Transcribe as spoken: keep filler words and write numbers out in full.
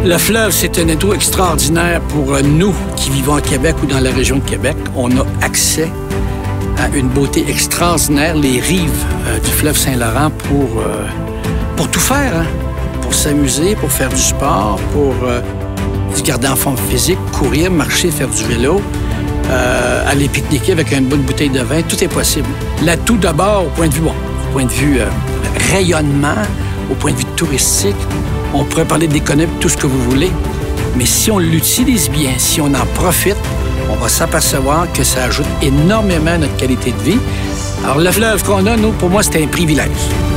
Le fleuve, c'est un atout extraordinaire pour nous qui vivons à Québec ou dans la région de Québec. On a accès à une beauté extraordinaire, les rives euh, du fleuve Saint-Laurent pour, euh, pour tout faire, hein? Pour s'amuser, pour faire du sport, pour euh, se garder en forme physique, courir, marcher, faire du vélo, euh, aller pique-niquer avec une bonne bouteille de vin, tout est possible. L'atout d'abord au point de vue, bon, au point de vue euh, rayonnement, au point de vue touristique, on pourrait parler d'économie, tout ce que vous voulez, mais si on l'utilise bien, si on en profite, on va s'apercevoir que ça ajoute énormément à notre qualité de vie. Alors, le fleuve qu'on a, nous, pour moi, c'est un privilège.